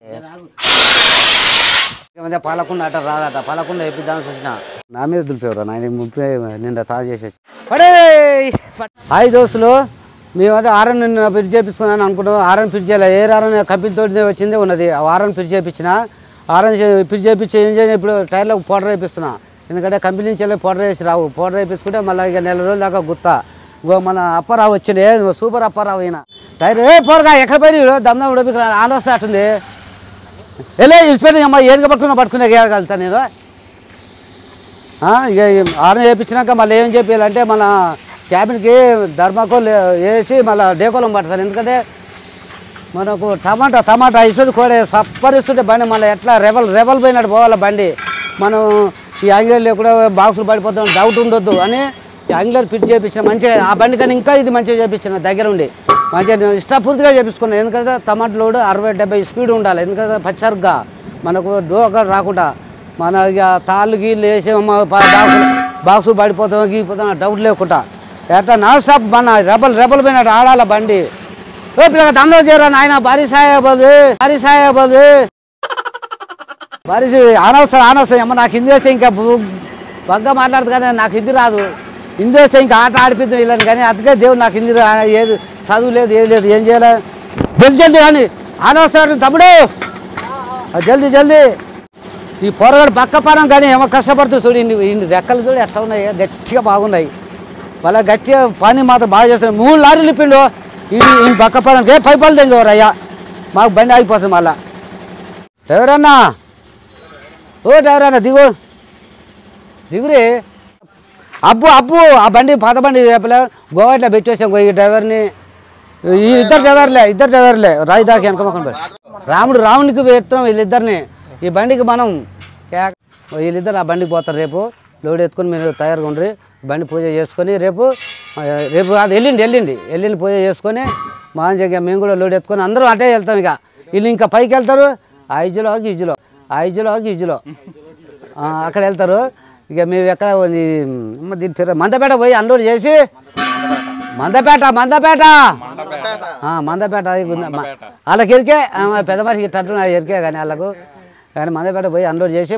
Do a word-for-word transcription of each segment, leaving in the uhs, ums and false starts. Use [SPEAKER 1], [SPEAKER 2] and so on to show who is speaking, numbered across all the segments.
[SPEAKER 1] పాలకుండా అట రాదట పాలకుండా ఎప్పిద్దామని చూసిన నా మీద దులిపేవరా నాయన ముప్పై నిండా తాజా చేసేసి హాయ్ దోస్తులు మేమైతే ఆరన్ నిన్న ఫిట్ చేయించుకున్నాను అనుకుంటాం ఆరన్ ఫిట్ చేయాలి ఏ ఆరన్ కంపెనీతో వచ్చిందే ఉన్నది ఆ ఆరన్ ఫిట్ చేయించిన ఆరన్ ఫిట్ చేయించి ఏం చేయాలి ఇప్పుడు టైర్లకు పౌడర్ వేపిస్తున్నా ఎందుకంటే కంపెనీ నుంచి వెళ్ళి పౌడర్ వేసి రావు పౌడర్ వేపించుకుంటే మళ్ళీ ఇక నెల రోజుల దాకా గుత్తా గో మన అప్పారావు వచ్చింది సూపర్ అప్పారావు అయినా టైర్ ఏ పోరగా ఎక్కడ పోయి దమ్దం ఉడిపి ఆన్ వస్తే అట్టుంది వెళ్ళే ఇచ్చిపోయి అమ్మ ఏనుగా పట్టుకున్నా పట్టుకునే గేయగలుగుతాను నేను ఇక ఆరన్ వేయించినాక మళ్ళీ ఏం చెప్పాలంటే మన క్యాబిన్కి ధర్మాకోల్ వేసి మళ్ళీ డేకోలం పడతాను ఎందుకంటే మనకు టమాటా టమాటా ఇస్తుంది కూడా సప్పరిస్తుంటే బండి మళ్ళీ ఎట్లా రెవల్ రెవల్ పోయినట్టు పోవాలి బండి మనం ఈ యాంగిలర్ లేకుండా బాక్సులు పడిపోతాం డౌట్ ఉండొద్దు అని యాంగిలర్ ఫిట్ చేయించిన మంచిగా ఆ బండి కానీ ఇంకా ఇది మంచిగా చేయించిన దగ్గర ఉండి మంచిగా నేను ఇష్టపూర్తిగా చేయించుకున్నాను ఎందుకంటే టమాటా లోడ్ అరవై డెబ్బై స్పీడ్ ఉండాలి ఎందుకంటే పచ్చరుగ్గా మనకు డోక రాకుండా మన ఇక తాళ్ళు గీళ్ళు వేసి బాక్సులు బాక్సులు పడిపోతాం గీపోతాం డౌట్ లేకుండా ఎట్లా నాన్ స్టాప్ మన రెబల్ రెబల్ పోయినట్టు ఆడాల బండి పిల్లగా దండలు చేయరా నాయన భారీ సాయబోదు భారీ సాయబోదు భారీ ఆనవస్తాను ఆనవస్తాను అమ్మ నాకు హిందీ వస్తే ఇంకా బగ్గా మాట్లాడుతు కానీ నాకు హిందీ రాదు హిందీ వస్తే ఇంకా ఆట ఆడిపిద్దాం ఇలాని కానీ అందుకే దేవుడు నాకు హిందీ ఏది చదువు లేదు ఏది లేదు ఏం చేయాలి జల్దీ జల్దీ కానీ ఆనవస్తాడు తమ్ముడు జల్దీ జల్దీ ఈ పొరగడు పక్క పానం కానీ ఏమో కష్టపడుతూ చూడు ఇన్ని ఇన్ని రెక్కలు చూడు ఎట్లా ఉన్నాయి గట్టిగా బాగున్నాయి వాళ్ళ గట్టిగా పని మాత్రం బాగా చేస్తున్నాయి మూడు లారీలు ఇప్పిండు ఈ ఈ పక్క పానం ఏ పైపాలు తెంగేవారు అయ్యా మాకు బండి ఆగిపోతుంది మళ్ళా ఎవరన్నా ఓ డ్రైవరన్నా దిగు దిగురే అబ్బు అబ్బు ఆ బండి పాత బండి చెప్పలే గోవా ఇట్లా పెట్టేసాం ఈ డ్రైవర్ని ఈ ఇద్దరు డ్రైవర్లే ఇద్దరు డ్రైవర్లే రాజధాకి వెనకమ్మకం రాముడు రామునికి ఎత్తాం వీళ్ళిద్దరిని ఈ బండికి మనం వీళ్ళిద్దరు ఆ బండికి పోతారు రేపు లోడ్ ఎత్తుకొని మీరు తయారుగా ఉండ్రి బండి పూజ చేసుకొని రేపు రేపు అది వెళ్ళిండి వెళ్ళిండి వెళ్ళిండి పూజ చేసుకొని మంచిగా మేము కూడా లోడ్ ఎత్తుకొని అందరూ అటే వెళ్తాం ఇక వీళ్ళు ఇంకా పైకి వెళ్తారు ఆ ఇజ్జులో గిజ్జులో ఆ ఇజ్జులో గిజ్జులో అక్కడ వెళ్తారు ఇక మేము ఎక్కడ దీని పేరు మందపేట పోయి అన్లోడ్ చేసి మందపేట మందపేట మందపేట వాళ్ళకి ఎరికే పెద్ద మనిషికి తట్టు ఎరికే కానీ వాళ్ళకు కానీ మందపేట పోయి అన్లోడ్ చేసి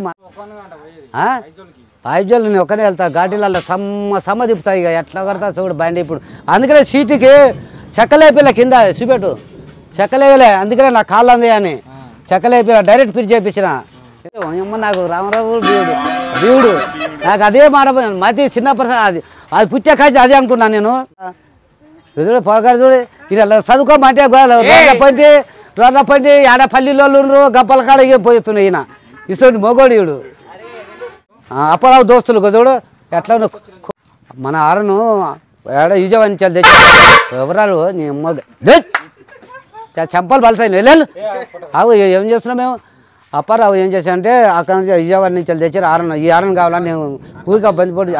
[SPEAKER 1] ఐజోలు నేను ఒక్కనే వెళ్తా ఘాటీలలో సమ్మ సమ్మ తిప్పుతాయి ఇక ఎట్లా కడతా చూడు బండి ఇప్పుడు అందుకనే సీటుకి చెక్కలేపిల్ల కింద చూపెట్టు చెక్కలేవలే అందుకనే నా కాళ్ళు అంది అని చెక్కలేపిల్ల డైరెక్ట్ పిలిచి చేయించిన అమ్మ నాకు రామరావు దేవుడు దేవుడు నాకు అదే మాట మతి చిన్న ప్రసాద్ అది అది పుట్టే కాచి అదే అనుకున్నాను నేను చూడు పొరగాడు చూడు ఇలా చదువుకోమంటే రోడ్ల పంటి రోడ్ల పంటి ఆడ పల్లిలో గప్పల కాడ పోతున్నాయి ఈయన ఇటువంటి మొగోడు అప్పారావు దోస్తులు చూడు ఎట్లా మన ఆరను ఏడ ఈజీవని చల్ తెచ్చి ఎవరాలు నీ మొగ చంపలు పలుతాయి వెళ్ళాలి అవు ఏం చేస్తున్నాం మేము అప్పారావు ఏం చేశానంటే అక్కడ నుంచి విజయవాడ నుంచి తెచ్చారు ఆరన్ ఈ ఆరన్ కావాలని నేను ఊరికే బందిపోటు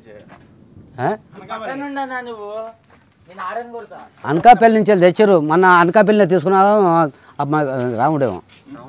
[SPEAKER 1] అనకాపల్లి నుంచి తెచ్చారు మన అనకాపల్లినే తీసుకున్నా రాముడేమో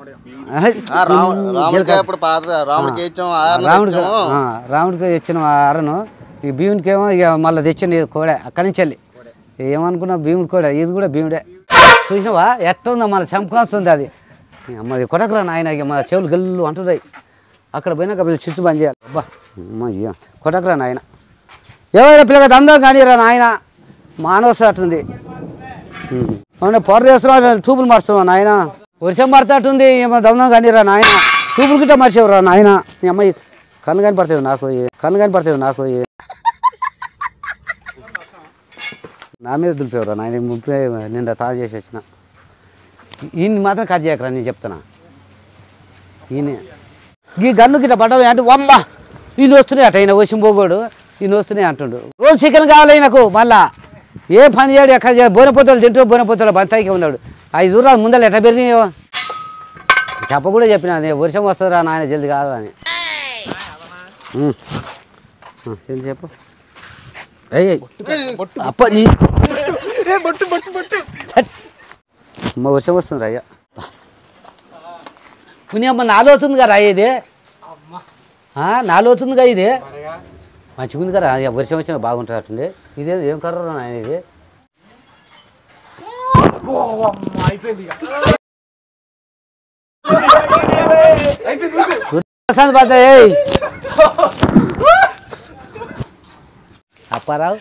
[SPEAKER 1] రాముడికి ఇచ్చిన ఆరను ఈ భీముడికి ఏమో ఇక మళ్ళీ తెచ్చిన కోడే అక్కడి నుంచి వెళ్ళి ఏమనుకున్నా భీముడి కోడే ఇది కూడా భీముడే చూసినావా ఎట్లా ఉందో మన చంపుకొస్తుంది అది అమ్మ కొట్టకరా నాయన ఇక మన చెవులు గల్లు అంటున్నాయి అక్కడ పోయినాక వీళ్ళు చిచ్చు బంద్ చేయాలి అబ్బా అమ్మ కొట్టకరా నాయన ఎవరైనా పిల్లగా దండం కానీ రా నాయన మానవసరం అట్టుంది అవునా పొర చేస్తున్నా ట్యూబులు మరుస్తున్నావు నాయన వర్షం పడతాటుంది ఏమో దమ్నం కానీ రా నాయన ట్యూబులు గిట్ట మర్చేవరా నాయన నీ అమ్మాయి కన్ను కానీ పడతావు నాకు కన్ను కానీ పడతావు నాకు నా మీద దులిపేవరా నాయన ముప్పై నిండా తాజా చేసి వచ్చిన ఈయన మాత్రం కట్ చేయకరా నేను చెప్తున్నా ఈయన ఈ గన్ను గిట్ట పడ్డవి అంటే వమ్మ ఈయన వస్తున్నాయి అట ఈయన వచ్చిన పోగోడు ఈయన వస్తున్నాయి అంటుండు రోజు చికెన్ కావాలి ఈయనకు మళ్ళా ఏ పని చేయడు ఎక్కడ బోనపోతలు తింటూ బోనపోతలు బంతాయికి ఉన్నాడు ఐదు దూరాలు ముందర ఎట్ట పెరిగినాయో చెప్ప కూడా చెప్పిన వర్షం వస్తుందిరా నాయన జల్ది కాదు అని చెప్పు అప్ప అమ్మ వర్షం వస్తుంది అయ్యా పుణ్యమ్మ నాలో అవుతుంది కదా ఇది నాలో అవుతుంది కదా ఇది మంచిగా ఉంది కదా వర్షం వచ్చినా బాగుంటుంది అట్టుంది ఇదే ఏం కర్ర ఆయన ఇది అయిపోయింది. అప్పారావు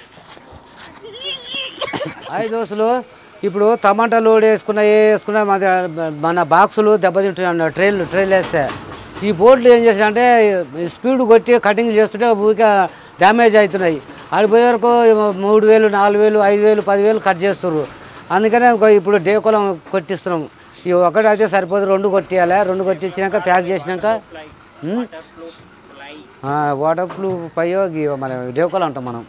[SPEAKER 1] ఐదు దోస్తులు ఇప్పుడు టమాటా లోడ్ వేసుకున్న వేసుకున్న మన బాక్సులు దెబ్బతింటున్నాయి ట్రైన్లు ట్రైన్లు వేస్తే ఈ బోర్డులు ఏం చేస్తాయంటే స్పీడ్ కొట్టి కటింగ్ చేస్తుంటే ఊరికే డ్యామేజ్ అవుతున్నాయి అది పోయే వరకు మూడు వేలు నాలుగు వేలు ఐదు వేలు పదివేలు కట్ చేస్తున్నారు అందుకనే ఇప్పుడు డేకులం కొట్టిస్తున్నాం ఈ ఒకటి అయితే సరిపోదు రెండు కొట్టియాలి రెండు కొట్టించినాక ప్యాక్ చేసినాక వాటర్ ప్రూఫ్ పయ్యో మన డేకులం అంటాం మనం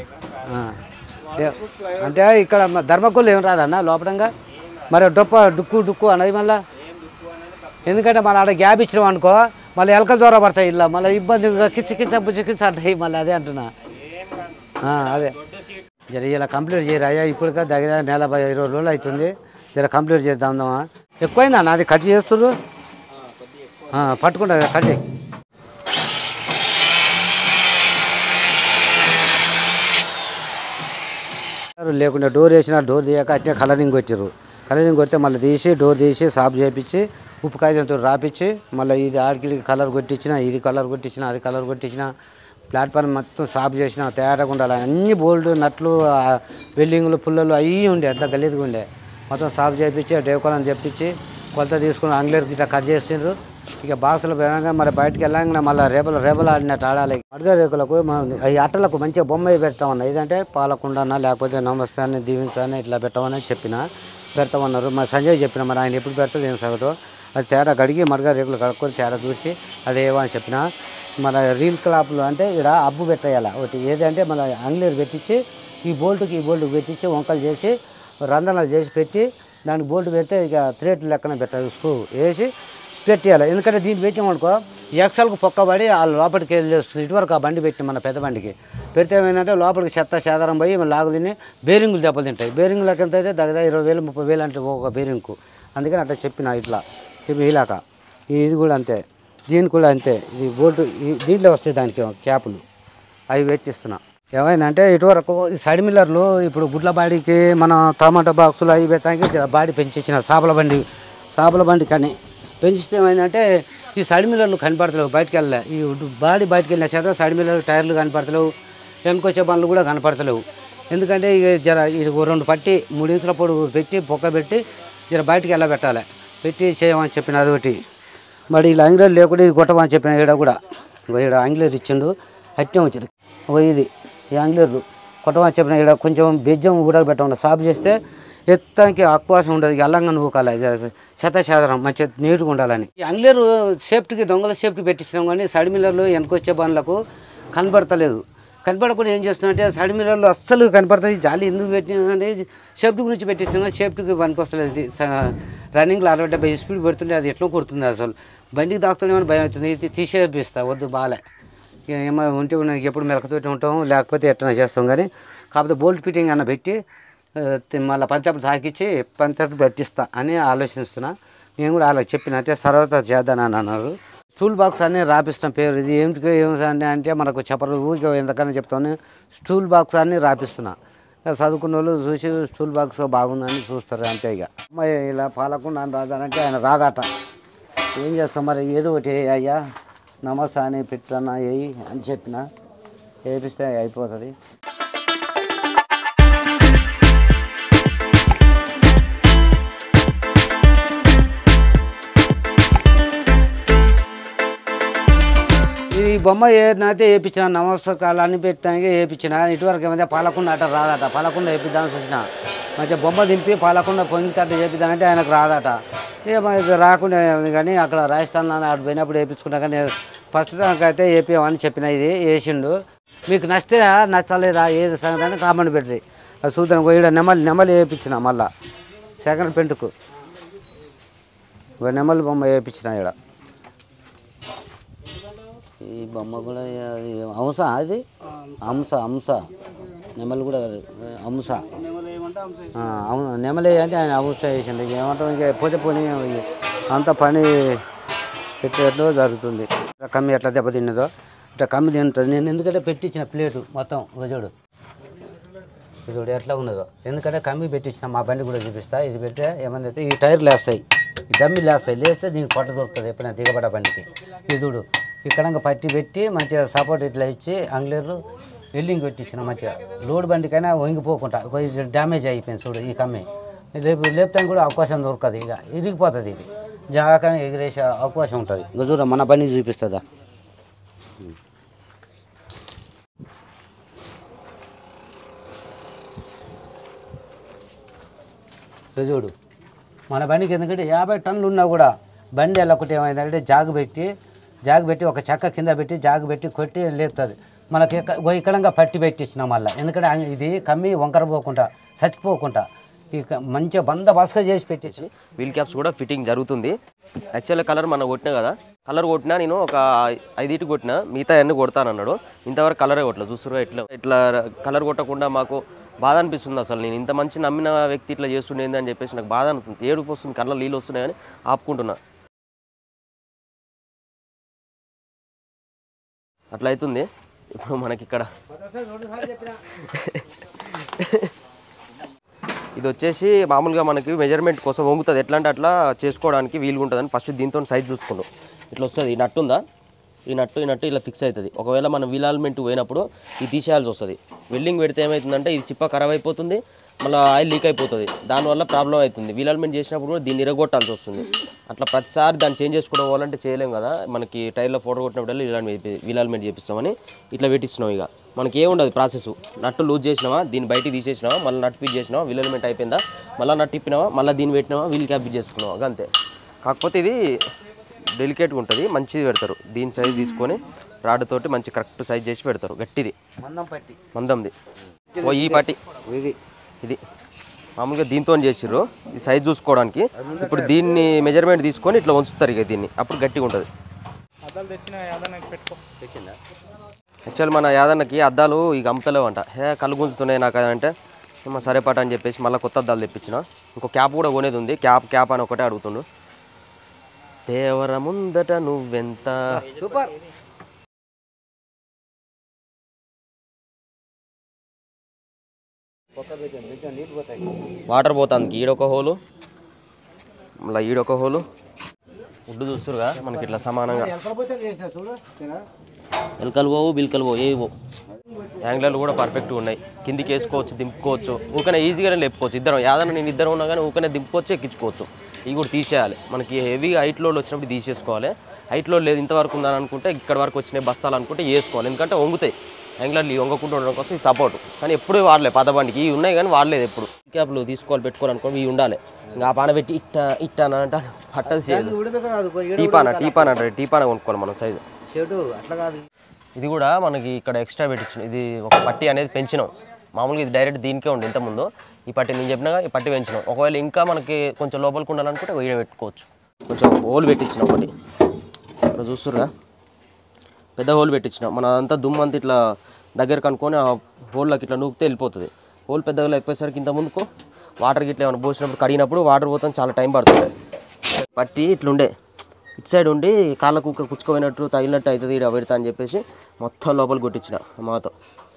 [SPEAKER 1] అంటే ఇక్కడ ధర్మకులు ఏం రాదన్న లోపలంగా మరి డొప్ప డుక్కు డుక్కు అన్నది మళ్ళీ ఎందుకంటే మన ఆడ గ్యాప్ ఇచ్చినాం అనుకో మళ్ళీ ఎలక జ్వర పడతాయి ఇలా మళ్ళీ ఇబ్బందిగా కిచ్చి కిచ్చ బుచ్చి కిచ్చ అంటాయి మళ్ళీ అదే అంటున్నా అదే జర ఇలా కంప్లీట్ చేయరా అయ్యా ఇప్పటికే దగ్గర నెల ఇరవై రోజులు అవుతుంది జర కంప్లీట్ చేద్దాందామా ఎక్కువైందా నాది కట్ చేస్తున్నారు పట్టుకుంటా కట్ చేయి లేకుండా డోర్ వేసిన డోర్ తీయక అట్టే కలరింగ్ కొట్టారు కలరింగ్ కొడితే మళ్ళీ తీసి డోర్ తీసి సాఫ్ చేయించి ఉప్పు కాగితంతో రాపిచ్చి మళ్ళీ ఇది ఆడికి కలర్ కొట్టించిన ఇది కలర్ కొట్టించిన అది కలర్ కొట్టించిన ప్లాట్ఫామ్ మొత్తం సాఫ్ చేసిన తేడాగా ఉండాలి అన్ని బోల్డ్ నట్లు వెల్డింగ్లు పుల్లలు అవి ఉండే అంత గలీజ్గా ఉండే మొత్తం సాఫ్ చేయించి డేకోలని తెప్పించి కొలత తీసుకుని ఆంగ్లేర్ ఇట్లా కట్ చేసిండ్రు ఇక బాక్సులు పెరగా మరి బయటకు వెళ్ళాక మళ్ళీ రేపలు రేపలు ఆడినట్టు ఆడాలి అడుగు రేకులకు ఈ అట్టలకు మంచిగా బొమ్మ పెడతామన్నా ఇదంటే పాలకుండానా లేకపోతే నమస్తాన్ని దీవించాలని ఇట్లా పెట్టమని చెప్పిన పెడతామన్నారు మరి సంజయ్ చెప్పిన మరి ఆయన ఎప్పుడు పెడతాడు ఏం సగటు అది తేడా కడిగి మరగా రేకులు కడుక్కొని తేడా చూసి అదేవో అని చెప్పిన మన రీల్ క్లాప్లు అంటే ఇక్కడ అబ్బు పెట్టేయాలి ఒకటి ఏదంటే మన ఆంగ్లేర్ పెట్టించి ఈ బోల్ట్కి ఈ బోల్ట్కి పెట్టించి వంకలు చేసి రంధ్రాలు చేసి పెట్టి దానికి బోల్ట్ పెడితే ఇక త్రేట్లు లెక్కన పెట్టాలి స్క్రూ వేసి పెట్టేయాలి ఎందుకంటే దీన్ని పెట్టామనుకో ఎక్సల్కు పొక్కబడి ఆ లోపలికి వెళ్ళి ఇటువరకు ఆ బండి పెట్టిన మన పెద్ద బండికి పెడితే ఏమైందంటే లోపలికి చెత్త సేదరం పోయి లాగు తిని బేరింగులు దెబ్బలు తింటాయి బేరింగులు లెక్క ఎంత అయితే దగ్గర ఇరవై వేలు ముప్పై వేలు అంటే ఒక బేరింగ్కు అందుకని అట్లా చెప్పిన ఇట్లా చెప్పి ఇలాక ఇది కూడా అంతే దీనికి కూడా అంతే ఇది బోల్ట్ దీంట్లో వస్తాయి దానికి క్యాపులు అవి పెట్టిస్తున్నా ఏమైందంటే ఇటువరకు ఈ సైడ్ మిల్లర్లు ఇప్పుడు గుడ్ల బాడీకి మన టమాటో బాక్సులు అవి పెట్టడానికి బాడీ పెంచిచ్చిన చేపల బండి చేపల బండి కానీ పెంచితే ఏమైందంటే ఈ సైడ్ మిల్లర్లు కనపడతలేవు బయటకు వెళ్ళలే ఈ బాడీ బయటకు వెళ్ళిన చేత సైడ్ మిల్లర్లు టైర్లు కనపడతలేవు వెనుకొచ్చే బండ్లు కూడా కనపడతలేవు ఎందుకంటే ఇక జర ఇది రెండు పట్టి మూడు ఇంచుల పొడుగు పెట్టి పొక్క పెట్టి జర బయటకు వెళ్ళబెట్టాలి పెట్టి చేయమని చెప్పిన అదొకటి మరి ఇలా ఆంగ్లేర్ లేకుండా ఇది కొట్టమని చెప్పిన ఈడ కూడా ఈడ ఆంగ్లేర్ ఇచ్చిండు అట్టే వచ్చిండు ఓ ఇది ఈ ఆంగ్లేర్లు కొట్టమని చెప్పిన ఈడ కొంచెం బెజ్జం కూడా పెట్టమన్నా సాఫ్ చేస్తే ఎత్తానికి అవకాశం ఉండదు ఎల్లంగా నూకాలి చెత్త చెదరం మంచిగా నీట్గా ఉండాలని ఈ ఆంగ్లేరు సేఫ్టీకి దొంగల సేఫ్టీ పెట్టించినాం కానీ సైడ్ మిల్లర్లు వెనకొచ్చే బండ్లకు కనపడతలేదు కనపడకుండా ఏం చేస్తున్నారంటే సైడ్ మిల్లర్లు అస్సలు కనపడుతుంది జాలి ఎందుకు పెట్టిందంటే సేఫ్టీ గురించి పెట్టిస్తున్నాం సేఫ్టీకి పనికొస్తలేదు రన్నింగ్లో అరవై డెబ్బై స్పీడ్ పెడుతుంటే అది ఎట్లా కొడుతుంది అసలు బండికి దాక్కుతుందేమని భయం అవుతుంది ఇది తీసేపిస్తా వద్దు బాలే ఏమో ఉంటే ఎప్పుడు మెలకతోటి ఉంటాం లేకపోతే ఎట్లా చేస్తాం కానీ కాకపోతే బోల్ట్ ఫిట్టింగ్ అన్న పెట్టి మళ్ళీ పంచాయతీ తాకిచ్చి పంచాయతీ పెట్టిస్తా అని ఆలోచిస్తున్నా నేను కూడా అలా చెప్పిన అయితే సర్వత చేద్దానని అన్నారు స్టూల్ బాక్స్ అని రాపిస్తాం పేరు ఇది ఏమిటికో ఏమి అంటే మనకు చెప్పరు ఊరికే ఎంతకన్నా చెప్తాను స్టూల్ బాక్స్ అని రాపిస్తున్నా చదువుకున్న వాళ్ళు చూసి స్టూల్ బాక్స్ బాగుందని చూస్తారు అంతే ఇక అమ్మాయి ఇలా పాలకుండా అని రాదానంటే ఆయన రాదట ఏం చేస్తాం మరి ఏదో ఒకటి అయ్యా నమస్తే అని పెట్టన్నా వేయి అని చెప్పిన వేపిస్తే అయిపోతుంది ఈ బొమ్మ ఏదైతే వేయించిన నమస్కారాలు అని పెట్టడానికి వేయించిన ఇటువరకు ఏమైతే పాలకుండా అట రాదట పాలకుండా వేపిద్దామని చూసిన మంచిగా బొమ్మ దింపి పాలకుండా పొంగితట్టు వేపిద్దామంటే ఆయనకు రాదట ఇక రాకుండా కానీ అక్కడ రాజస్థాన్ అక్కడ పోయినప్పుడు వేయించుకున్నా కానీ ఫస్ట్ అయితే వేపియమని చెప్పిన ఇది వేసిండు మీకు నచ్చితే నచ్చలేదా ఏది సంగతి కామెంట్ పెట్టి చూద్దాం ఇక్కడ నెమలి నెమలి వేయించిన మళ్ళా సెకండ్ పెంటుకు నెమలి బొమ్మ వేయించిన ఇక్కడ ఈ బొమ్మ కూడా అది అంశ అది అంశ అంశ నెమలి కూడా అంశ నెమలి అంటే ఆయన అంశ వేసిండు ఏమంటాం ఇంక పోతే పోనీ అంత పని పెట్టేట్లో జరుగుతుంది కమ్మి ఎట్లా దెబ్బతిన్నదో ఇట్లా కమ్మి తింటుంది నేను ఎందుకంటే పెట్టించిన ప్లేటు మొత్తం చూడు చూడు ఎట్లా ఉన్నదో ఎందుకంటే కమ్మి పెట్టించిన మా బండి కూడా చూపిస్తా ఇది పెడితే ఏమన్నా ఈ టైర్లు వేస్తాయి ఈ దమ్మి లేస్తాయి, లేస్తే దీనికి పట్టు దొరుకుతుంది ఎప్పుడైనా దిగబడ బండికి. ఇది ఇక్కడ పట్టి పెట్టి మంచిగా సపోర్ట్ ఇట్లా ఇచ్చి అంగ్లేర్లు వెల్డింగ్ పెట్టించిన మంచిగా లోడ్ బండికైనా వంగిపోకుండా డ్యామేజ్ అయిపోయింది చూడు ఈ కమ్మి. లేపు లేపుతానికి కూడా అవకాశం దొరకదు, ఇక ఇరిగిపోతుంది. ఇది జాగ్రత్తగా ఎగిరేసే అవకాశం ఉంటుంది. ఇంకా చూడ మన బండి చూపిస్తుందా. చూడు మన బండికి ఎందుకంటే యాభై టన్నులు ఉన్నా కూడా బండి ఎలా ఒకటి ఏమైందంటే జాగు పెట్టి జాగు పెట్టి ఒక చెక్క కింద పెట్టి జాగు పెట్టి కొట్టి లేపుతుంది. మనకి ఇక్కడంగా పట్టి పెట్టించినాం మళ్ళీ, ఎందుకంటే ఇది కమ్మి వంకర పోకుండా చచ్చిపోకుండా ఇక మంచిగా బందోబస్తుగా చేసి పెట్టించి.
[SPEAKER 2] వీల్ క్యాప్స్ కూడా ఫిట్టింగ్ జరుగుతుంది. యాక్చువల్గా కలర్ మనం కొట్టినా కదా, కలర్ కొట్టినా నేను ఒక ఐదింటికి కొట్టినా, మిగతా అన్నీ కొడతానన్నాడు. ఇంతవరకు కలరే కొట్టలేదు. చూస్తున్నా ఇట్లా ఇట్లా కలర్ కొట్టకుండా మాకు బాధ అనిపిస్తుంది. అసలు నేను ఇంత మంచి నమ్మిన వ్యక్తి ఇట్లా చేస్తుండేంది అని చెప్పేసి నాకు బాధ అనిపిస్తుంది. ఏడుపు వస్తుంది, కళ్ళ నీళ్ళు వస్తున్నాయని ఆపుకుంటున్నా. అట్లా అవుతుంది ఇప్పుడు మనకి ఇక్కడ. ఇది వచ్చేసి మామూలుగా మనకి మెజర్మెంట్ కోసం వంగుతుంది, ఎట్లా అంటే అట్లా చేసుకోవడానికి వీలుగా ఉంటుందని ఫస్ట్ దీంతో సైజ్ చూసుకున్నాం. ఇట్లా వస్తుంది, ఈ నట్టు ఉందా, ఈ నట్టు ఈ నట్టు ఇలా ఫిక్స్ అవుతుంది. ఒకవేళ మనం వీల్ ఆల్మెంట్ పోయినప్పుడు ఇది తీసేయాల్సి వస్తుంది. వెల్డింగ్ పెడితే ఏమవుతుందంటే ఇది చిప్ప ఖరాబ్ అయిపోతుంది, మళ్ళీ ఆయిల్ లీక్ అయిపోతుంది, దానివల్ల ప్రాబ్లం అవుతుంది. వీల్ ఆల్మెంట్ చేసినప్పుడు కూడా దీన్ని ఇరగొట్టాల్సి వస్తుంది. అట్లా ప్రతిసారి దాన్ని చేంజ్ చేసుకోవడం పోవాలంటే చేయలేం కదా. మనకి టైర్లో ఫోటో కొట్టినప్పుడు వీల్ వీల్ ఆల్మెంట్ చేపిస్తామని ఇట్లా పెట్టిస్తున్నాం. ఇక మనకి ఏముండదు ప్రాసెస్, నట్టు లూజ్ చేసినావా, దీన్ని బయటికి తీసేసినావా, మళ్ళీ నట్టు పిక్ చేసినావా, వీల్ ఆల్మెంట్ అయిపోయిందా, మళ్ళీ నట్టు ఇప్పినావా, మళ్ళీ దీన్ని పెట్టినావా, వీల్ క్యాప్ చేసుకున్నావా, అంతే. కాకపోతే ఇది డెలికేట్గా ఉంటుంది, మంచిది పెడతారు. దీని సైజ్ తీసుకొని రాడ్ తోటి మంచి కరెక్ట్ సైజ్ చేసి పెడతారు. గట్టిది
[SPEAKER 1] మందం పట్టి
[SPEAKER 2] మందంది ఓ ఈ పట్టి
[SPEAKER 1] ఇది
[SPEAKER 2] ఇది మామూలుగా దీంతో చేసిర్రు ఈ సైజ్ చూసుకోవడానికి. ఇప్పుడు దీన్ని మెజర్మెంట్ తీసుకొని ఇట్లా ఉంచుతారు ఇక దీన్ని, అప్పుడు గట్టిగా ఉంటుంది. యాక్చువల్ మన యాదన్నకి అద్దాలు ఇక అమ్ముతలేవు అంట. హే కళ్ళు గుంజుతున్నాయి నాకు అంటే మా సరే పాట అని చెప్పేసి మళ్ళీ కొత్త అద్దాలు తెప్పించిన. ఇంకో క్యాప్ కూడా కొనేది ఉంది, క్యాప్ క్యాప్ అని ఒకటే అడుగుతుండు. దేవర ముందట నువ్వెంత
[SPEAKER 1] సూపర్.
[SPEAKER 2] వాటర్ పోతుంది, ఈడొక హోలు మళ్ళీ ఈడొక హోలు. ఉడ్డు చూస్తురుగా మనకి ఇట్లా సమానంగా ఎలకలు పోవు బిల్కలు పోవు ఏవి పోవు. యాంగ్లర్లు కూడా పర్ఫెక్ట్గా ఉన్నాయి, కిందికి వేసుకోవచ్చు, దింపుకోవచ్చు, ఊకనే ఈజీగానే లేపుకోవచ్చు. ఇద్దరం యాదన్న నేను ఇద్దరం ఉన్నా కానీ ఊకనే దింపుకోవచ్చు, ఎక్కించుకోవచ్చు. ఇవి కూడా తీసేయాలి, మనకి హెవీగా హైట్ లోడ్ వచ్చినప్పుడు తీసేసుకోవాలి. హైట్ లోడ్ లేదు ఇంతవరకు ఉందని అనుకుంటే ఇక్కడ వరకు వచ్చినాయి బస్తాలు అనుకుంటే వేసుకోవాలి, ఎందుకంటే వంగుతాయి. యాంగ్లర్లు ఈ వంగకుండా ఉండడం కోసం ఈ సపోర్ట్, కానీ ఎప్పుడు వాడలేదు పాత బండికి. ఇవి ఉన్నాయి కానీ వాడలేదు ఎప్పుడు. క్యాప్లు తీసుకోవాలి పెట్టుకోవాలనుకోండి, ఇవి ఉండాలి. ఇంకా ఆ పాన పెట్టి ఇట్ట ఇట్ట అని అంటే పట్టలు చేయాలి. టీపాన టీపాన అంటే టీపాన కొనుక్కోవాలి మనం సైజు.
[SPEAKER 1] అట్లా కాదు,
[SPEAKER 2] ఇది కూడా మనకి ఇక్కడ ఎక్స్ట్రా పెట్టించిన. ఇది ఒక పట్టి అనేది పెంచినాం. మామూలుగా ఇది డైరెక్ట్ దీనికే ఉంది ఇంతకుముందు. ఈ పట్టి నేను చెప్పినాగా ఈ పట్టి పెంచినాం. ఒకవేళ ఇంకా మనకి కొంచెం లోపలికి ఉండాలనుకుంటే ఈడ పెట్టుకోవచ్చు. కొంచెం హోల్ పెట్టించిన ఒకటి ఇక్కడ చూస్తురుగా, పెద్ద హోల్ పెట్టించినాం. మన అంతా దుమ్ము అంతా ఇట్లా దగ్గర కనుక్కొని ఆ హోల్లోకి ఇట్లా నూకితే వెళ్ళిపోతుంది. హోల్ పెద్దగా లేకపోయేసరికి ఇంత ముందుకు వాటర్ గిట్లా ఏమైనా పోసినప్పుడు కడిగినప్పుడు వాటర్ పోతే చాలా టైం పడుతుంది. పట్టి ఇట్లుండే ఇటు సైడ్ ఉండి కాళ్ళ కుక్క కుచ్చుకోపోయినట్టు తగిలినట్టు అవుతుంది ఇక్కడ పెడతా అని చెప్పేసి మొత్తం లోపల కొట్టించిన మాతో.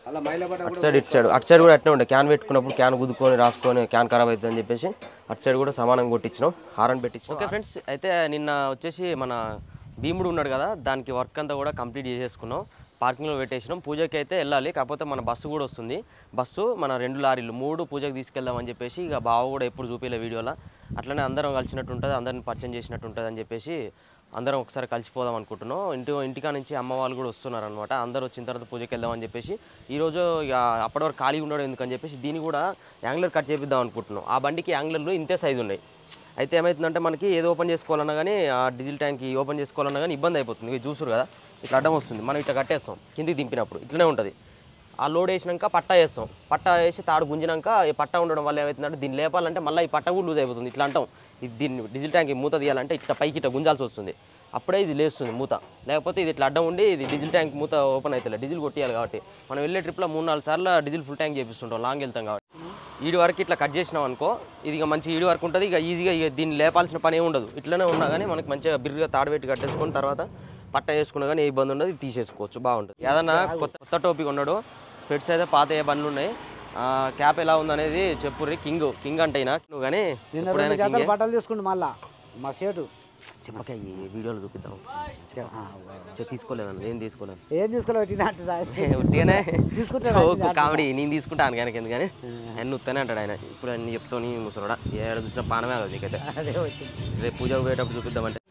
[SPEAKER 2] అటు సైడ్ ఇటు సైడ్ అటు సైడ్ కూడా అట్నే ఉండే, క్యాన్ పెట్టుకున్నప్పుడు క్యాన్ గుద్దుకొని రాసుకొని క్యాన్ ఖరాబ్ అవుతుంది అని చెప్పేసి అటు సైడ్ కూడా సమానంగా కొట్టించినాం, హారన్ పెట్టించాం. ఓకే ఫ్రెండ్స్, అయితే నిన్న వచ్చేసి మన భీముడు ఉన్నాడు కదా, దానికి వర్క్ అంతా కూడా కంప్లీట్ చేసేసుకున్నాం. పార్కింగ్లో పెట్టేసినాం. పూజకి అయితే వెళ్ళాలి, కాకపోతే మన బస్సు కూడా వస్తుంది. బస్సు మన రెండు లారీలు మూడు పూజకి తీసుకెళ్దామని చెప్పేసి ఇక బావ కూడా ఎప్పుడు చూపించలే వీడియోలో. అట్లనే అందరం కలిసినట్టు ఉంటుంది, అందరిని పరిచయం చేసినట్టు ఉంటుంది అని చెప్పేసి అందరం ఒకసారి కలిసిపోదాం అనుకుంటున్నాం. ఇంటి ఇంటికా నుంచి అమ్మ వాళ్ళు కూడా వస్తున్నారు అనమాట. అందరూ వచ్చిన తర్వాత పూజకి వెళ్దామని చెప్పేసి ఈరోజు ఇక అప్పటి వరకు ఖాళీ ఉండడం ఎందుకని చెప్పేసి దీన్ని కూడా యాంగ్లర్ కట్ చేపిద్దాం అనుకుంటున్నాం. ఆ బండికి యాంగ్లర్లు ఇంతే సైజు ఉన్నాయి. అయితే ఏమవుతుందంటే మనకి ఏదో ఓపెన్ చేసుకోవాలన్నా కానీ ఆ డీజిల్ ట్యాంక్ ఓపెన్ చేసుకోవాలన్నా కానీ ఇబ్బంది అయిపోతుంది. ఇవి చూసురు కదా ఇట్లా అడ్డం వస్తుంది, మనం ఇట్లా కట్టేస్తాం కిందికి దింపినప్పుడు ఇట్లనే ఉంటుంది. ఆ లోడ్ వేసినాక పట్టా వేస్తాం, పట్టా వేసి తాడు గుంజినాక ఈ పట్టా ఉండడం వల్ల ఏమవుతుందంటే దీన్ని లేపాలంటే మళ్ళీ ఈ పట్టా కూడా లూజ్ అయిపోతుంది. ఇట్లా అంటాం, ఇది దీన్ని డీజిల్ ట్యాంక్ మూత తీయాలంటే ఇట్లా పైకి ఇట్లా గుంజాల్సి వస్తుంది, అప్పుడే ఇది లేస్తుంది మూత. లేకపోతే ఇది ఇట్లా అడ్డం ఉండి ఇది డీజిల్ ట్యాంక్ మూత ఓపెన్ అవుతుంది. డీజిల్ కొట్టియాలి కాబట్టి మనం వెళ్ళే ట్రిప్లో మూడు నాలుగు సార్లు డీజిల్ ఫుల్ ట్యాంక్ చేపిస్తుంటాం, లాంగ్ వెళ్తాం కాబట్టి. ఈడి వరకు ఇట్లా కట్ చేసినాం అనుకో, ఇది ఇక మంచి ఈడి వరకు ఉంటుంది. ఇక ఈజీగా ఇక దీన్ని లేపాల్సిన పని ఏమి ఉండదు. ఇట్లనే ఉన్నా కానీ మనకి మంచిగా బిర్రుగా తాడు పెట్టి కట్టేసుకున్న తర్వాత పట్ట వేసుకున్నా కానీ ఏ ఇబ్బంది ఉండదు, ఇది తీసేసుకోవచ్చు, బాగుంటుంది. ఏదన్నా కొత్త కొత్త టోపిక్ ఉన్నాడు, స్పెట్స్ అయితే పాత ఏ బండ్లు ఉన్నాయి, క్యాప్ ఎలా ఉందనేది చెప్పుర్రి. కింగ్ కింగ్ అంటే నువ్వు కానీ
[SPEAKER 1] బట్టలు తీసుకుంటు మళ్ళా మా షేటు
[SPEAKER 2] చెప్పక ఈ వీడియోలో చూపిద్దాం తీసుకోలేను నేను తీసుకోలేను
[SPEAKER 1] ఏం తీసుకోలేదు
[SPEAKER 2] ఉట్టిగానే
[SPEAKER 1] తీసుకుంటాడు
[SPEAKER 2] కామెడీ నేను తీసుకుంటాను కానీ ఎందుకని ఆయన ఉత్తనే అంటాడు ఆయన ఇప్పుడు అన్ని చెప్తావు నీ ముసలోడా ఏడ చూసిన పానమే కదా నీకైతే
[SPEAKER 1] అదే వచ్చింది
[SPEAKER 2] రేపు పూజ పోయేటప్పుడు చూపిద్దామంటే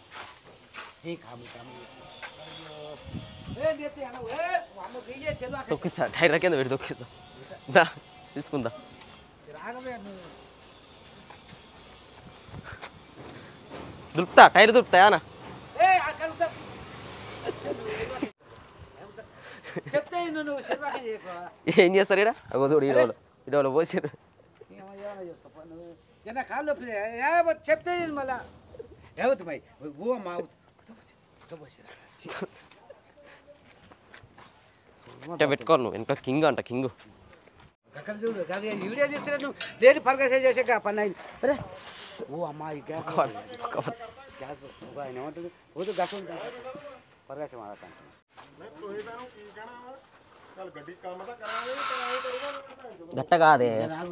[SPEAKER 2] తొక్కిస్తా టైర్ కింద పెట్టి తొక్కిస్తా దా తీసుకుందా దులుపుతా టైర్ దులుపుతాయా అన్న ఏం చేస్తారు ఇక్కడ చూడు ఈడోళ్ళు ఈడోళ్ళు పోసారు
[SPEAKER 1] కాళ్ళు చెప్తే మళ్ళా ఏమవుతాయి ఓ మా
[SPEAKER 2] పెట్టుకోను నువ్వు ఇంకా కింగ్ అంట కింగ్
[SPEAKER 1] అక్కడ చూడు కాదు వీడియో చేస్తున్నాను లేని పరకాశం చేసాక పని అయింది అరే ఓ అమ్మాయి గ్యాస్ గ్యాస్ ఆయన ఏమంటుంది వద్దు గట్టు ఉంటాను పరకాశం ఆడతాను
[SPEAKER 2] గట్ట కాదే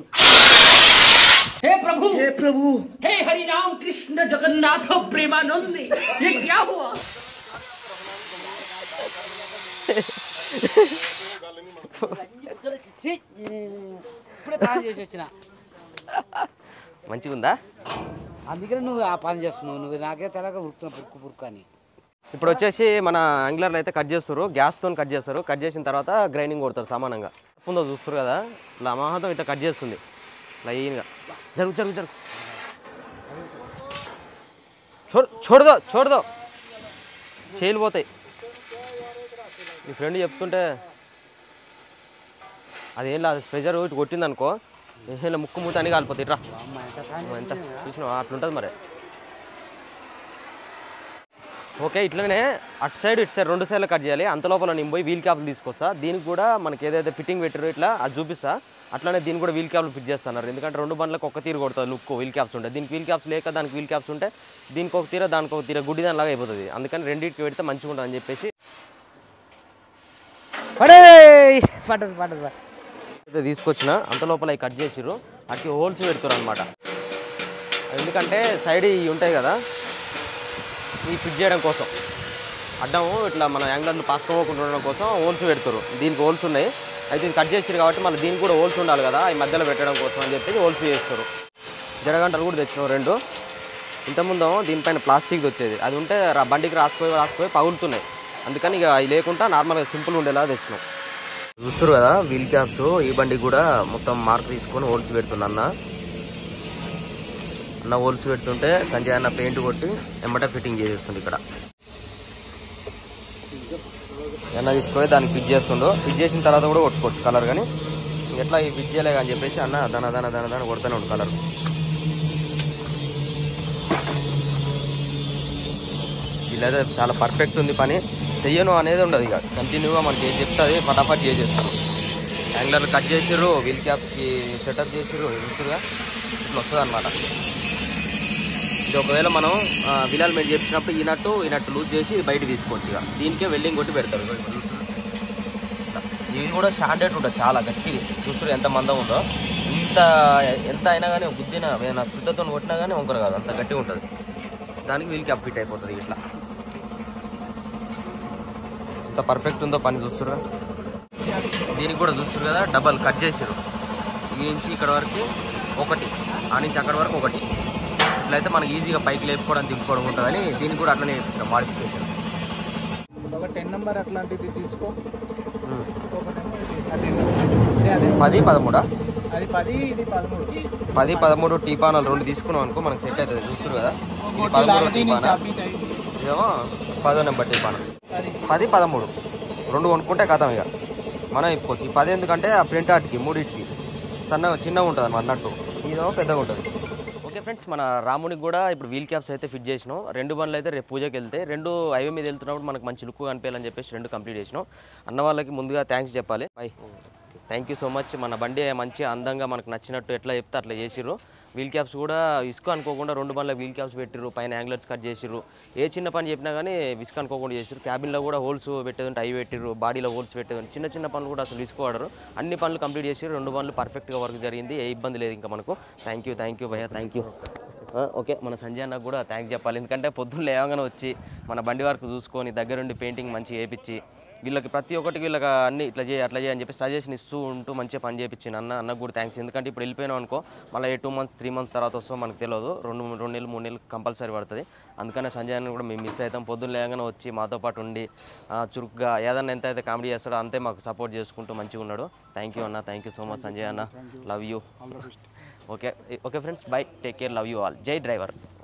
[SPEAKER 3] हे प्रभु हे प्रभु हे हरि राम कृष्ण जगन्नाथ प्रेमानंद ये क्या हुआ
[SPEAKER 1] ఇప్పుడే పని చేసి వచ్చిన
[SPEAKER 2] మంచిగా ఉందా
[SPEAKER 1] అందుకనే నువ్వు ఆ పని చేస్తున్నావు నువ్వు నాకే తెలక ఉరుకుతున్నా పురుకు పురుకు అని
[SPEAKER 2] ఇప్పుడు వచ్చేసి మన యాంగ్లర్లు అయితే కట్ చేస్తారు గ్యాస్తో కట్ చేస్తారు కట్ చేసిన తర్వాత గ్రైండింగ్ కొడతారు సమానంగా ముందు చూస్తారు కదా ఇలా అమాహతం ఇట్లా కట్ చేస్తుంది లైన్గా జరుగు జరుగు జరుగు చూడ చూడదో చూడదో చేలు పోతాయి మీ ఫ్రెండ్ చెప్తుంటే అదేం లేదు ప్రెజర్ ఇటు కొట్టింది అనుకో ఇలా ముక్కు మూత అని కాలిపోతాయి ఇట్రా ఎంత చూసినావా అట్లుంటుంది మరి ఓకే ఇట్లనే అటు సైడ్ ఇటు సైడ్ రెండు సైడ్లో కట్ చేయాలి అంత లోపల నేను పోయి వీల్ క్యాప్లు తీసుకొస్తా దీనికి కూడా మనకి ఏదైతే ఫిట్టింగ్ పెట్టారో ఇట్లా అది చూపిస్తా అట్లానే దీన్ని కూడా వీల్ క్యాప్లు ఫిట్ చేస్తున్నారు ఎందుకంటే రెండు బండ్లకు ఒక తీరు కొడుతుంది లుక్ వీల్ క్యాప్స్ ఉంటాయి దీనికి వీల్ క్యాప్స్ లేక దానికి వీల్ క్యాప్స్ ఉంటే దీనికి ఒక తీర దానికి ఒక తీర గుడ్డి దానిలాగా అయిపోతుంది అందుకని రెండింటికి పెడితే మంచిగా ఉంటుంది అని చెప్పేసి
[SPEAKER 1] పడే పడదు పడదు
[SPEAKER 2] అయితే తీసుకొచ్చిన అంత లోపల అవి కట్ చేసిర్రు అటు హోల్స్ పెడతారు అనమాట ఎందుకంటే సైడ్ ఇవి ఉంటాయి కదా ఇవి ఫిట్ చేయడం కోసం అడ్డం ఇట్లా మన యాంగ్లర్లు పాసుకోకుండా ఉండడం కోసం హోల్స్ పెడతారు దీనికి హోల్స్ ఉన్నాయి అయితే ఇది కట్ చేసారు కాబట్టి మళ్ళీ దీనికి కూడా హోల్స్ ఉండాలి కదా ఈ మధ్యలో పెట్టడం కోసం అని చెప్పి హోల్స్ చేస్తారు జరగంటలు కూడా తెచ్చినాం రెండు ఇంతకుముందు దీనిపైన ప్లాస్టిక్ వచ్చేది అది ఉంటే బండికి రాసిపోయి రాసిపోయి పగులుతున్నాయి అందుకని ఇక అవి లేకుండా నార్మల్గా సింపుల్ ఉండేలా తెచ్చినాం చూస్తారు కదా వీల్ క్యాప్స్ ఈ బండికి కూడా మొత్తం మార్క్ తీసుకొని హోల్స్ పెడుతున్నా అన్న అన్న హోల్స్ పెడుతుంటే సంజయ్ అన్న పెయింట్ కొట్టి ఎమ్మట ఫిట్టింగ్ చేసేస్తుంది ఇక్కడ ఎన్న తీసుకొని దానికి ఫిట్ చేస్తుండో ఫిట్ చేసిన తర్వాత కూడా కొట్టుకోవచ్చు కలర్ కానీ ఎట్లా ఈ ఫిట్ చేయలే అని చెప్పేసి అన్న దన దన దన దన కొడుతూనే ఉండు కలర్ వీళ్ళైతే చాలా పర్ఫెక్ట్ ఉంది పని చెయ్యను అనేది ఉండదు ఇక కంటిన్యూగా మనకి ఏం చెప్తుంది ఫటాఫట్ చేసేస్తారు యాంగ్లర్లు కట్ చేసిర్రు వీల్ క్యాప్స్కి సెటప్ చేసిర్రు చూస్తుగా ఇట్లా వస్తుంది అనమాట ఇది ఒకవేళ మనం విలాల్ మేట్ చేసినప్పుడు ఈ నట్టు ఈ నట్టు లూజ్ చేసి బయట తీసుకోవచ్చు ఇక దీనికే వెల్డింగ్ కొట్టి పెడతారు ఇది కూడా స్టాండర్డ్ ఉంటుంది చాలా గట్టిగా చూస్తారు ఎంత మందం ఉందో ఇంత ఎంత అయినా కానీ గుద్దిన ఏదైనా శుద్ధతో కొట్టినా కానీ వంకరు కాదు అంత గట్టిగా ఉంటుంది దానికి వీల్ క్యాప్ ఫిట్ అయిపోతుంది ఇట్లా ఎంత పర్ఫెక్ట్ ఉందో పని చూస్తుర్రా దీనికి కూడా చూస్తారు కదా డబల్ కట్ చేసారు ఈ నుంచి ఇక్కడ వరకు ఒకటి ఆ నుంచి అక్కడ వరకు ఒకటి ఇట్లయితే మనకి ఈజీగా పైకి లేపుకోవడం దింపుకోవడం ఉంటుందని దీనికి కూడా అట్లనే చేయించాం మాడిఫికేషన్
[SPEAKER 4] ఒక టెన్ నెంబర్ అట్లాంటిది తీసుకో
[SPEAKER 2] పది పదమూడా
[SPEAKER 4] అది పది ఇది పదమూడు
[SPEAKER 2] పది పదమూడు టీ పానాలు రెండు తీసుకున్నాం అనుకో మనకు సెట్ అవుతుంది చూస్తారు కదా ఇది పదమూడు టీ పానా ఇదేమో పదో నెంబర్ టీ పానా పది పదమూడు రెండు కొనుక్కుంటే కథం ఇక మనం ఇప్పుకోవచ్చు ఈ పది ఎందుకంటే ఆ ప్రింట్ ఆర్ట్కి మూడింటికి సన్నగా చిన్నగా ఉంటుంది అన్నమాట అన్నట్టు ఇదేమో పెద్దగా ఉంటుంది ఓకే ఫ్రెండ్స్ మన రామునికి కూడా ఇప్పుడు వీల్ క్యాప్స్ అయితే ఫిట్ చేసినాం రెండు బండ్లు అయితే రేపు పూజకి వెళ్తే రెండు హైవే మీద వెళ్తున్నప్పుడు మనకు మంచి లుక్ కనిపించాలని చెప్పేసి రెండు కంప్లీట్ చేసినాం అన్న వాళ్ళకి ముందుగా థ్యాంక్స్ చెప్పాలి బాయ్ థ్యాంక్ యూ సో మచ్ మన బండి మంచి అందంగా మనకు నచ్చినట్టు ఎట్లా చెప్తే అట్లా చేసిర్రు వీల్ క్యాప్స్ కూడా విసుకు అనుకోకుండా రెండు బండ్ల వీల్ క్యాప్స్ పెట్టిర్రు పైన యాంగ్లర్స్ కట్ చేసిర్రు ఏ చిన్న పని చెప్పినా కానీ విసుకు అనుకోకుండా చేసిర్రు క్యాబిన్లో కూడా హోల్స్ పెట్టేదంటే అవి పెట్టిర్రు బాడీలో హోల్స్ పెట్టేదంటే చిన్న చిన్న పనులు కూడా అసలు విసుకోవడరు అన్ని పనులు కంప్లీట్ చేసి రెండు పనులు పర్ఫెక్ట్గా వర్క్ జరిగింది ఏ ఇబ్బంది లేదు ఇంకా మనకు థ్యాంక్ యూ థ్యాంక్ యూ భయ్యా థ్యాంక్ యూ ఓకే మన సంజయ్ అన్నకు కూడా థ్యాంక్స్ చెప్పాలి, ఎందుకంటే పొద్దున్న లేవగానే వచ్చి మన బండి వరకు చూసుకొని దగ్గరుండి పెయింటింగ్ మంచిగా వేయించి వీళ్ళకి ప్రతి ఒక్కటికి వీళ్ళకి అన్ని ఇట్లా చేయి అట్లా చేయి అని చెప్పి సజెషన్ ఇస్తూ ఉంటూ మంచిగా పని చేయించింది అన్న. అన్నకు కూడా థ్యాంక్స్, ఎందుకంటే ఇప్పుడు వెళ్ళిపోయినాం అనుకో మళ్ళీ ఏ టూ మంత్స్ త్రీ మంత్స్ తర్వాత వస్తాం మనకు తెలియదు, రెండు రెండు నెలలు మూడు నెలలు కంపల్సరీ పడుతుంది. అందుకనే సంజయ్ అన్న కూడా మేము మిస్ అవుతాం. పొద్దున్న లేవగానే వచ్చి మాతో పాటు ఉండి చురుగ్గా ఏదన్నా ఎంత అయితే కామెడీ చేస్తాడో అంతే మాకు సపోర్ట్ చేసుకుంటూ మంచిగా ఉన్నాడు. థ్యాంక్ యూ అన్న, thank you so much Sanjay అన్న, love you. Okay okay friends, bye, take care, love you all, జై డ్రైవర్.